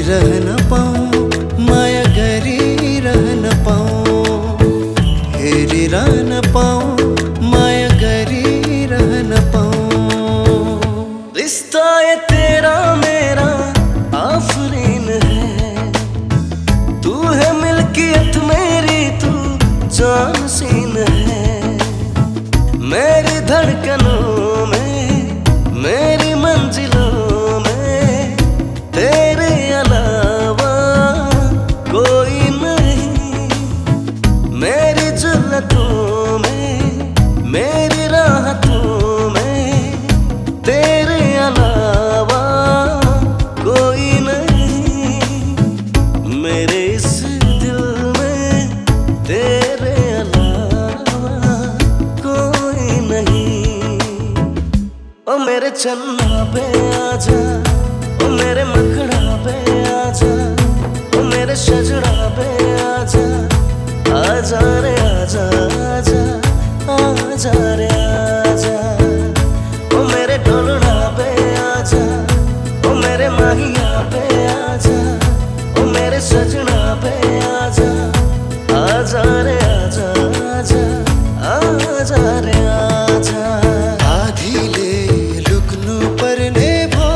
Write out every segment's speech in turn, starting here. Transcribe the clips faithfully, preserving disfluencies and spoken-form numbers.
हेरिरहन पाऊँ, माया गरिरहन पाऊँ, हेरिरहन पाऊँ, माया गरिरहन पाऊँ। रिश्ता ये तेरा मेरा आफरीन है, तू है मिल्कियत मेरी, तू जान सीन है। मेरी धड़कनों में, मेरी मंजिलों में, तेरे अलावा कोई नहीं। मेरी जुल्लतों में, मेरी राहतों में, तेरे अलावा कोई नहीं। मेरे इस दिल में तेरे अलावा कोई नहीं। ओ मेरे चन्ना पे आजा, ओ मेरे मखड़ा पे आजा, ओ मेरे शजड़ा पे आजा, आजा रे आजा आजा, आजा रे आजा। ओ मेरे ढोलना पे आजा, ओ मेरे माहिया पे आजा, ओ मेरे सजना पे आजा, आजा रे आजा आजा, आजा रे आजा। आधिले लुक्नु पर्ने भो,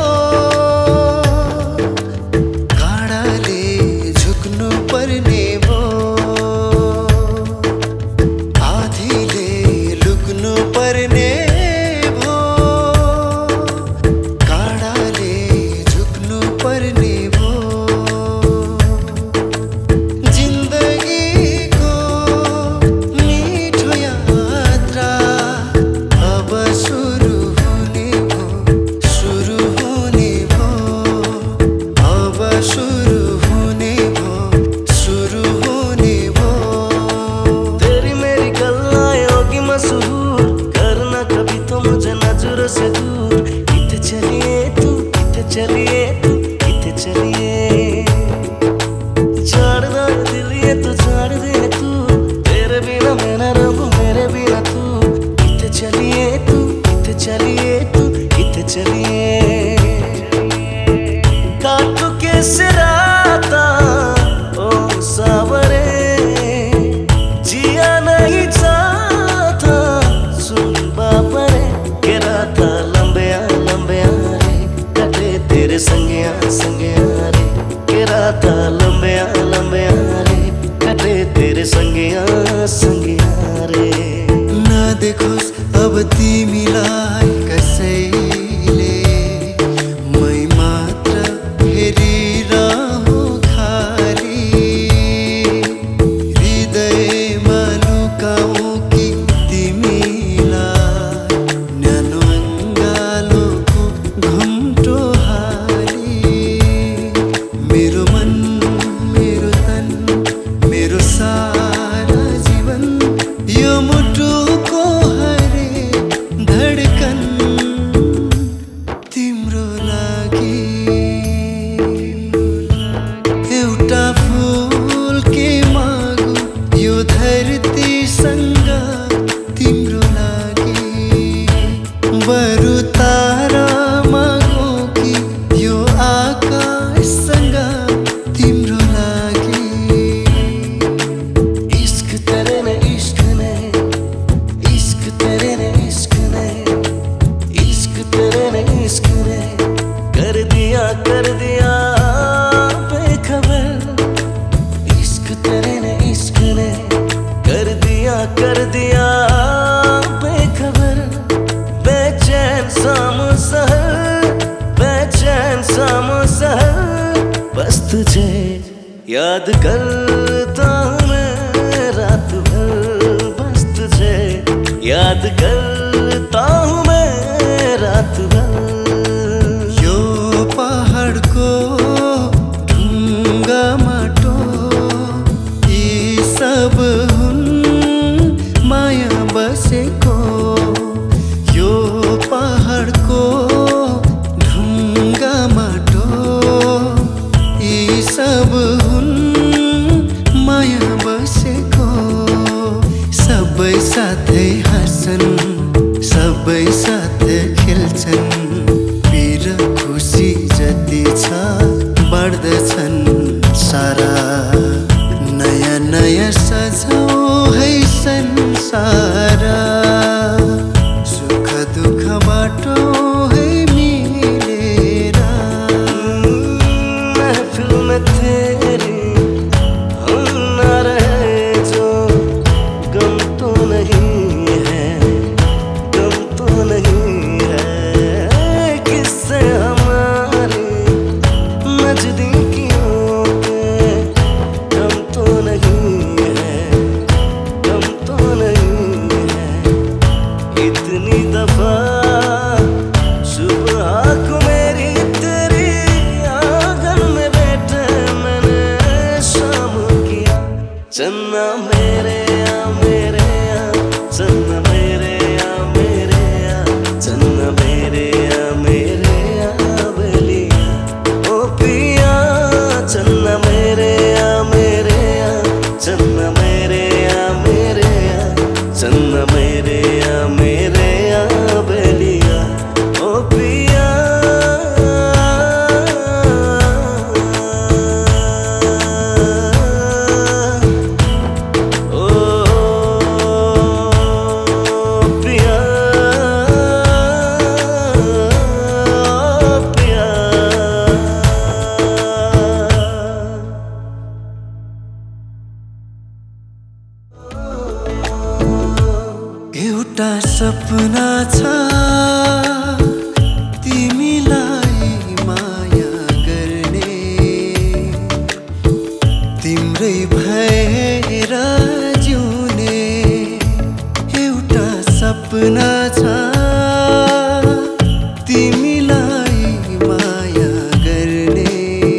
काँडाले झुक्नु पर्ने भो। आधिले लुक्नु पर्ने भो, काँडाले झुक्नु पर्ने भो। जिन्दगीको मिठो यात्रा अब सुरु हुने भो, सुरु हुने भो, अब सुरु हुने भो, सुरु हुने भो। तेरी मेरी गल्लाएं होगी मशहूर, करना कभी तो मुझे नजरों से दूर। किथे चलिए तू, किथे चलिए तू, किथे चलिए। झाड़ दो दिल ये तो झाड़ दे तू, तेरे बिना मैं न रहूं, मेरे बिना तू। किथे चलिए तू, किथे चलिए तू, किथे चलिए। काटू के सिराता ओ सावरे, जिया नहीं जाता सुन बापरे। के राता लंबे आ लंबे आ रे, कटे तेरे संगिया संगिया रे। के राता लंबे आ लंबे आ रे, कटे तेरे संगिया संगिया रे। न देखोस् अब तिमीलाई कसैले, मै मात्र हेरिरहूँ खाली। हृदयमा लुकाऊ कि तिमीलाई, न्यानो अङ्गालोको घुम्टो हाली। मेरो मन, मेरो तन, मेरो सारा जीवन, यो मुटुको हरेक धडकन तिम्रो लागि। एउटा फूल के मागु यो धरतीसँग तिम्रो लागि। बरु तारा मागु कि यो आकाशसँग तिम्रो लागि। इश्क तेरे ने इश्क ने, इश्क तेरे ने इश्क ने, इश्क तेरे ने इश्क ने कर दिया कर दिया बेखबर। इश्क तेरे ने इश्क ने कर दिया कर दिया बेखबर। बेचैन सा मुसहर, बेचैन सा मुसहर, बस तुझे याद करता हूँ मैं रात भर। बस तुझे याद करता हूँ मैं रात भर। यो पहाडको ढुङ्गा माटो, यी सब हुन् माया बसेको। यो पहाडको ढुङ्गा माटो, यी सब हुन् माया बसेको। सबै साथै हाँस्छन्, सबै साथ खेल्छन्, पिर खुसी जति छ बढ्दछन्। दिल में तेरे हम न रहे जो गम तो नहीं है, गम तो नहीं है। किससे हमारे नजदीकियों के गम तो नहीं है, गम तो नहीं है। इतनी दफा सुबह को मेरी तेरी आंगन में बैठे मैंने शाम किया। चन्ना मेरे या मेरे या, चन्ना मेरे या मेरे या, चन्ना मेरे या मेरे या बलिया। ओ पिया चन्ना मेरे या मेरे या, चन्ना मेरे या मेरे या, चन्ना मेरे या मेरे या बलिया। ओ पिया ओ पिया पिया। एउटा सपना छ तिमीलाई माया गर्ने, तिम्रै भएर जिउने। एउटा सपना छ तिमीलाई माया गर्ने,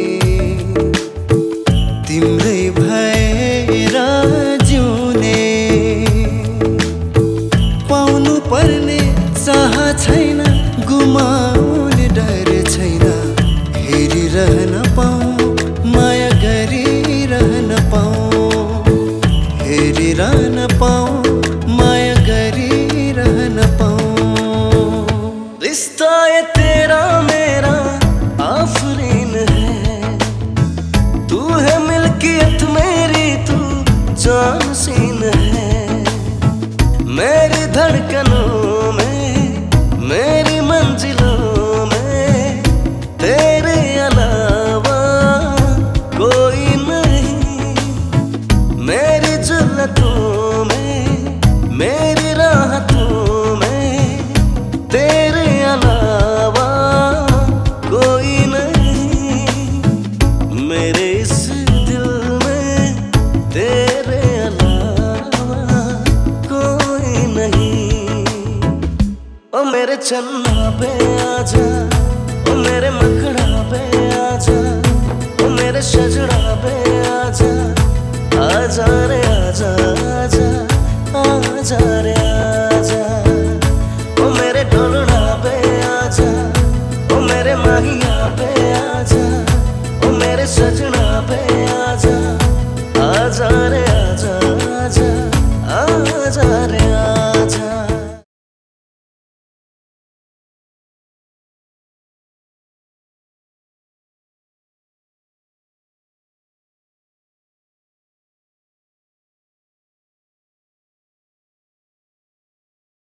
तिम्रै भएर जिउने। पाउनु पर्ने चाह छैन, गुमाउने डर छैन। हेरिरहन पाऊँ, माया गरिरहन पाऊँ, हेरिरहन पाऊँ, माया गरिरहन पाऊँ। रिश्ता ये तेरा मेरा आफरीन है, तू है मिल्कियत मेरी, तू जान सीन है। मेरी धड़कनों में, मेरी मंजिलों में तेरे अलावा कोई नहीं। मेरी जुल्लतों में, मेरी राहतों में तेरे अलावा कोई नहीं। मेरे इस दिल में तेरे अलावा कोई नहीं। ओ मेरे चन्ना पे आजा, ओ मेरे मखड़ा पे आजा, ओ मेरे शजड़ा पे आजा। आजा रे आजा आजा, आजा रे